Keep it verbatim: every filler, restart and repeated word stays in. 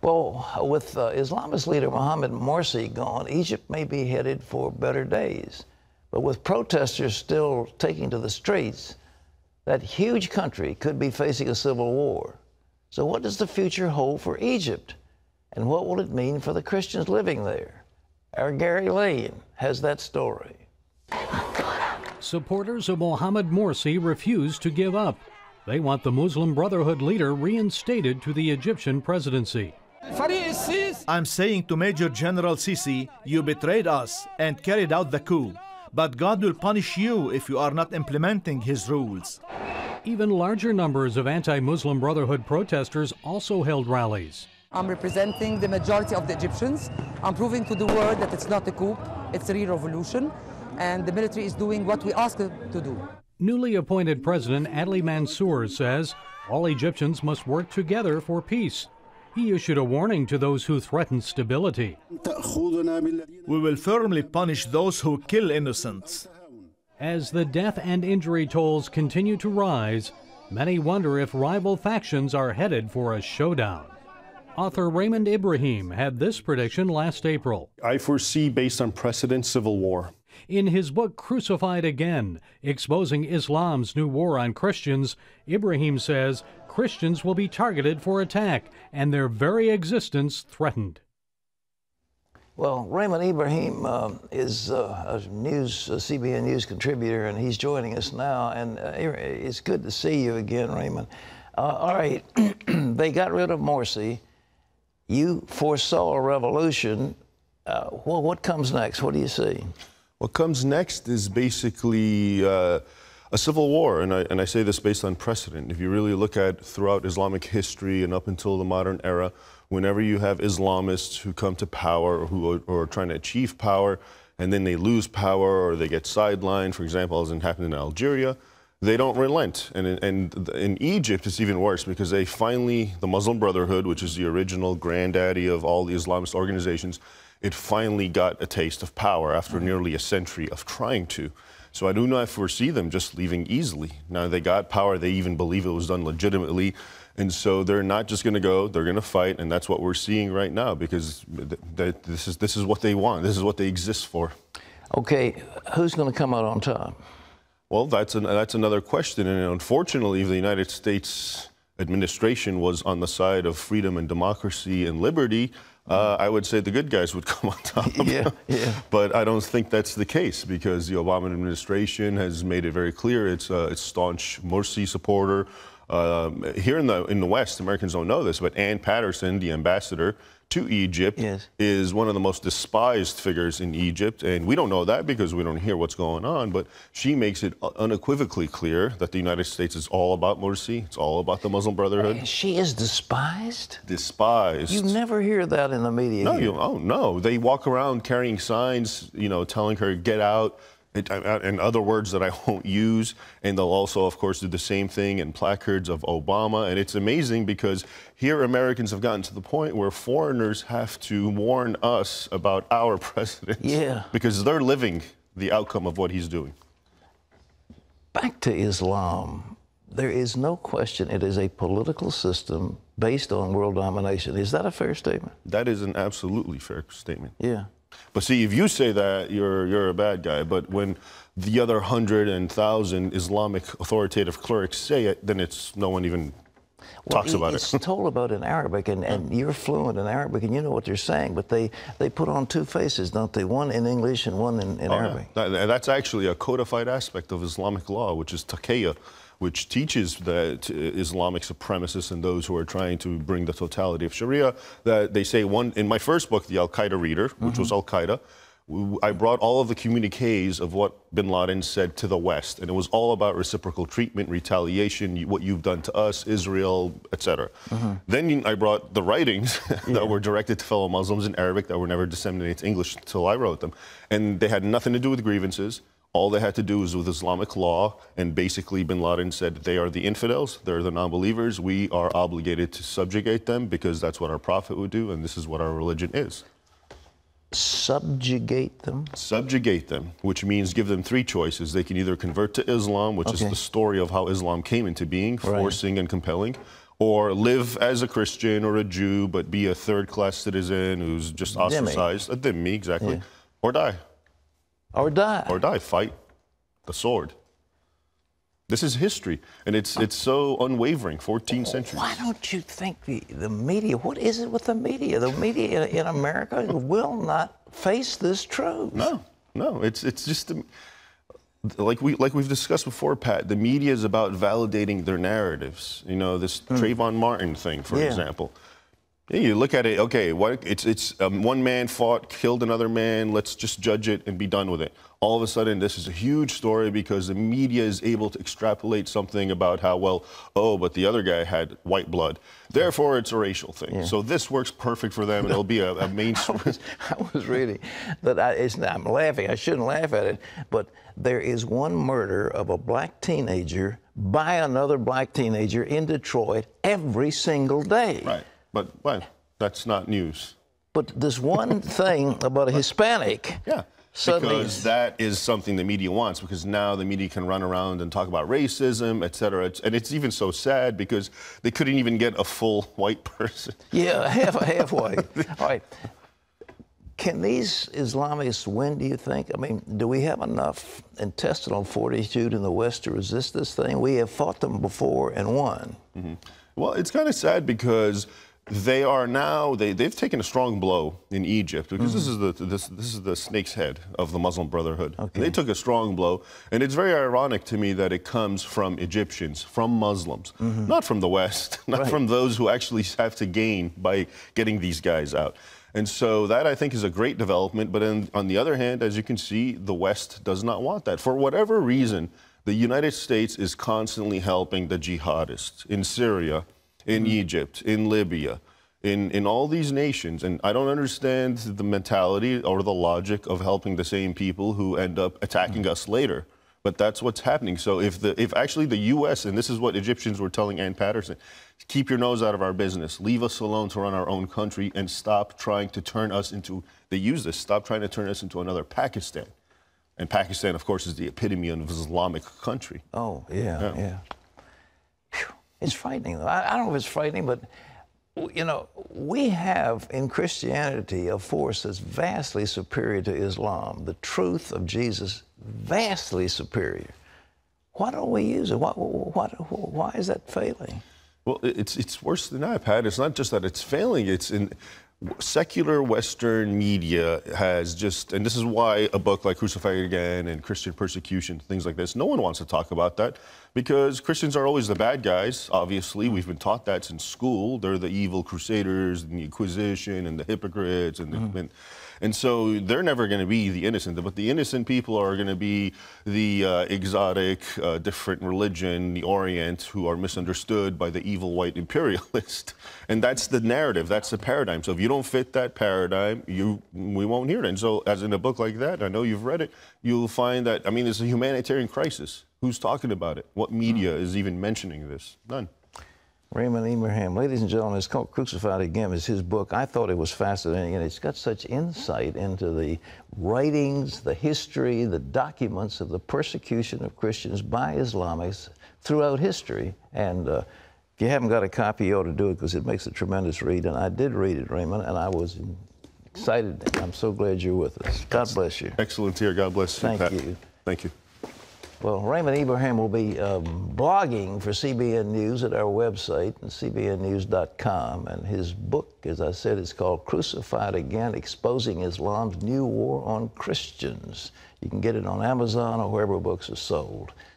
Well, with uh, Islamist leader Mohammed Morsi gone, Egypt may be headed for better days. But with protesters still taking to the streets, that huge country could be facing a civil war. So what does the future hold for Egypt? And what will it mean for the Christians living there? Our Gary Lane has that story. Supporters of Mohammed Morsi refuse to give up. They want the Muslim Brotherhood leader reinstated to the Egyptian presidency. I'm saying to Major General Sisi, you betrayed us and carried out the coup. But God will punish you if you are not implementing his rules. Even larger numbers of anti-Muslim Brotherhood protesters also held rallies. I'm representing the majority of the Egyptians. I'm proving to the world that it's not a coup, it's a real revolution, and the military is doing what we ask it to do. Newly appointed President Adli Mansour says all Egyptians must work together for peace. He issued a warning to those who threaten stability. We will firmly punish those who kill innocents. As the death and injury tolls continue to rise, many wonder if rival factions are headed for a showdown. Author Raymond Ibrahim had this prediction last April. I foresee, based on precedent, civil war. In his book Crucified Again, Exposing Islam's New War on Christians, Ibrahim says Christians will be targeted for attack and their very existence threatened. Well, Raymond Ibrahim uh, is uh, a news, a C B N News contributor, and he's joining us now. And uh, it's good to see you again, Raymond. Uh, all right, they got rid of Morsi. You foresaw a revolution. Uh, well, what comes next? What do you see? What comes next is basically uh, a civil war, and I, and I say this based on precedent. If you really look at throughout Islamic history and up until the modern era, whenever you have Islamists who come to power or who are, are trying to achieve power, and then they lose power or they get sidelined, for example, as happened in Algeria, they don't relent. And in, and in Egypt, it's even worse because they finally, the Muslim Brotherhood, which is the original granddaddy of all the Islamist organizations, it finally got a taste of power after nearly a century of trying to. So I do not foresee them just leaving easily. Now they got power, they even believe it was done legitimately, and so they're not just going to go, they're going to fight, and that's what we're seeing right now because th th this is, this is what they want, this is what they exist for. Okay, who's going to come out on top? Well, that's, an, that's another question, and unfortunately, if the United States administration was on the side of freedom and democracy and liberty, uh, I would say the good guys would come on top. Yeah, yeah. But I don't think that's the case because the Obama administration has made it very clear it's a it's staunch Morsi supporter. Um, here in the in the West, Americans don't know this, but Ann Patterson, the ambassador to Egypt, yes, is one of the most despised figures in Egypt, and we don't know that because we don't hear what's going on, but she makes it unequivocally clear that the United States is all about Morsi, it's all about the Muslim Brotherhood. She is despised? Despised. You never hear that in the media. No, you, oh no, they walk around carrying signs, you know, telling her, get out, and other words that I won't use, and they'll also, of course, do the same thing in placards of Obama, and it's amazing because here Americans have gotten to the point where foreigners have to warn us about our president, yeah, because they're living the outcome of what he's doing. Back to Islam, there is no question it is a political system based on world domination. Is that a fair statement? That is an absolutely fair statement. Yeah. But see, if you say that, you're you're a bad guy. But when the other hundred and thousand Islamic authoritative clerics say it, then it's no one even well, talks about it's it. It's told about in Arabic, and, and you're fluent in Arabic, and you know what they're saying. But they, they put on two faces, don't they? One in English and one in, in oh, Arabic. Yeah. That, that's actually a codified aspect of Islamic law, which is taqiyya, which teaches that Islamic supremacists and those who are trying to bring the totality of Sharia, that they say one, in my first book, The Al-Qaeda Reader, which mm-hmm. was Al-Qaeda, I brought all of the communiques of what bin Laden said to the West, and it was all about reciprocal treatment, retaliation, what you've done to us, Israel, et cetera. Mm-hmm. Then I brought the writings that yeah. were directed to fellow Muslims in Arabic that were never disseminated to English until I wrote them. And they had nothing to do with grievances. All they had to do was with Islamic law, and basically bin Laden said they are the infidels, they're the non-believers, we are obligated to subjugate them because that's what our prophet would do, and this is what our religion is. Subjugate them? Subjugate them, which means give them three choices. They can either convert to Islam, which okay. is the story of how Islam came into being, forcing right. and compelling, or live as a Christian or a Jew, but be a third-class citizen who's just ostracized, a dhimmi, exactly, yeah. or die. Or die. Or die, fight the sword. This is history, and it's it's so unwavering, fourteen centuries. Why don't you think the, the media, what is it with the media? The media in, in America will not face this truth. No, no, it's it's just, a, like, we, like we've discussed before, Pat, the media is about validating their narratives. You know, this mm. Trayvon Martin thing, for yeah. example. Yeah, you look at it, okay, what, it's, it's um, one man fought, killed another man, let's just judge it and be done with it. All of a sudden, this is a huge story because the media is able to extrapolate something about how, well, oh, but the other guy had white blood. Therefore, it's a racial thing. Yeah. So this works perfect for them, and it'll be a, a mainstream. I was, I was reading, that I, it's, I'm laughing, I shouldn't laugh at it, but there is one murder of a black teenager by another black teenager in Detroit every single day. Right. But, well, that's not news. But this one thing about a Hispanic. Yeah, suddenly, because that is something the media wants, because now the media can run around and talk about racism, et cetera. And it's even so sad because they couldn't even get a full white person. Yeah, half, half white. All right. Can these Islamists win, do you think? I mean, do we have enough intestinal fortitude in the West to resist this thing? We have fought them before and won. Mm-hmm. Well, it's kind of sad because they are now, they, they've taken a strong blow in Egypt, because mm-hmm. this is the this, this is the snake's head of the Muslim Brotherhood. Okay. They took a strong blow, and it's very ironic to me that it comes from Egyptians, from Muslims, mm-hmm. not from the West, not right. from those who actually have to gain by getting these guys out. And so that, I think, is a great development. But in, on the other hand, as you can see, the West does not want that. For whatever reason, the United States is constantly helping the jihadists in Syria, in mm-hmm. Egypt, in Libya, in, in all these nations. And I don't understand the mentality or the logic of helping the same people who end up attacking mm-hmm. us later. But that's what's happening. So if the if actually the U S, and this is what Egyptians were telling Ann Patterson, keep your nose out of our business, leave us alone to run our own country, and stop trying to turn us into, they use this, stop trying to turn us into another Pakistan. And Pakistan, of course, is the epitome of an Islamic country. Oh, yeah, yeah. yeah. It's frightening, though. I, I don't know if it's frightening, but, you know, we have in Christianity a force that's vastly superior to Islam. The truth of Jesus, vastly superior. Why don't we use it? Why, why, why is that failing? Well, it's, it's worse than that, Pat. It's not just that it's failing. It's in secular Western media has just, and this is why a book like Crucified Again and Christian Persecution, things like this, no one wants to talk about that, because Christians are always the bad guys, obviously. We've been taught that since school. They're the evil crusaders and the Inquisition and the hypocrites. And, mm-hmm. the, and, and so they're never going to be the innocent, but the innocent people are going to be the uh, exotic, uh, different religion, the Orient, who are misunderstood by the evil white imperialist. And that's the narrative, that's the paradigm. So if you don't fit that paradigm, you we won't hear it. And so as in a book like that, I know you've read it, you'll find that, I mean, it's a humanitarian crisis. Who's talking about it? What media is even mentioning this? None. Raymond Ibrahim, ladies and gentlemen, it's called Crucified Again. It's his book. I thought it was fascinating, and it's got such insight into the writings, the history, the documents of the persecution of Christians by Islamists throughout history. And uh, if you haven't got a copy, you ought to do it, because it makes a tremendous read. And I did read it, Raymond, and I was excited. I'm so glad you're with us. God bless you. Excellent here. God bless you, Thank Pat. you. Thank you. Well, Raymond Ibrahim will be um, blogging for C B N News at our website, C B N news dot com. And his book, as I said, is called Crucified Again, Exposing Islam's New War on Christians. You can get it on Amazon or wherever books are sold.